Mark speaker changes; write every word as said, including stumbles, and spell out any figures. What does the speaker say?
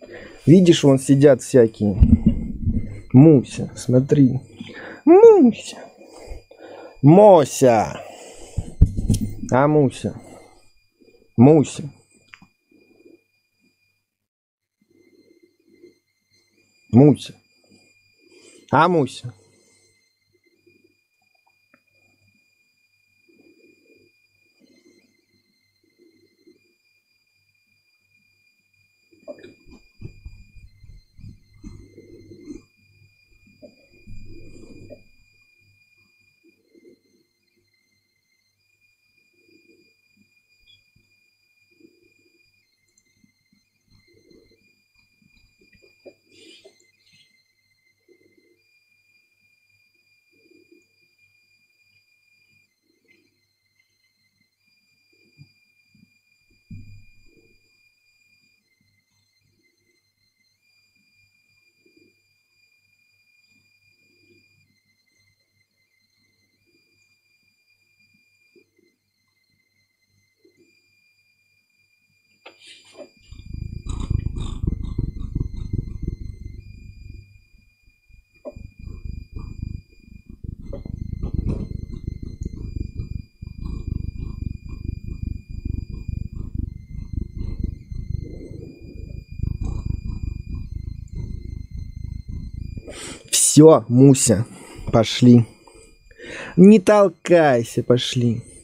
Speaker 1: Видишь, вон сидят всякие. Муся, смотри. Муся. Мося. А Муся. Муся. Муся. А Муся. Все, Муся, пошли. Не толкайся, пошли.